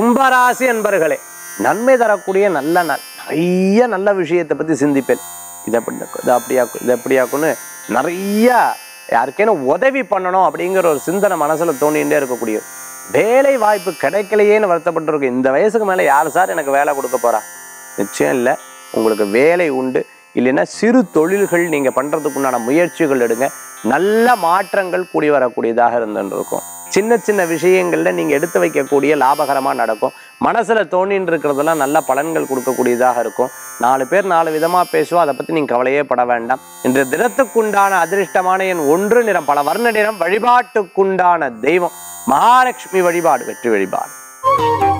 கும்பராசி அன்பர்களே, நன்மை தரக்கூடிய நல்ல நாள். நிறைய நல்ல விஷயத்தை பற்றி சிந்திப்பேன். இதை அப்படியாக்கும், இதை அப்படியாக்கும், இதை எப்படியாக்குன்னு நிறைய யாருக்கேனும் உதவி பண்ணணும் அப்படிங்கிற ஒரு சிந்தனை மனசில் தோண்டிகிட்டே இருக்கக்கூடிய வேலை வாய்ப்பு கிடைக்கலையேன்னு வருத்தப்பட்டிருக்கு. இந்த வயசுக்கு மேலே யார் சார் எனக்கு வேலை கொடுக்க போகிறா? நிச்சயம் இல்லை, உங்களுக்கு வேலை உண்டு. இல்லைன்னா சிறு தொழில்கள் நீங்கள் பண்ணுறதுக்குண்டான முயற்சிகள் எடுங்க. நல்ல மாற்றங்கள் கூடி வரக்கூடியதாக இருந்துருக்கும். சின்ன சின்ன விஷயங்களில் நீங்கள் எடுத்து வைக்கக்கூடிய லாபகரமாக நடக்கும். மனசில் தோண்டின்னு இருக்கிறதெல்லாம் நல்ல பலன்கள் கொடுக்கக்கூடியதாக இருக்கும். 4 பேர் 4 விதமாக பேசுவோம், அதை பற்றி நீங்கள் கவலையே பட வேண்டாம். இன்று தினத்துக்குண்டான அதிர்ஷ்டமான எண் 1 நிறம் பல வர்ண நிறம். வழிபாட்டுக்குண்டான தெய்வம் மகாலட்சுமி வழிபாடு வெற்றி வழிபாடு.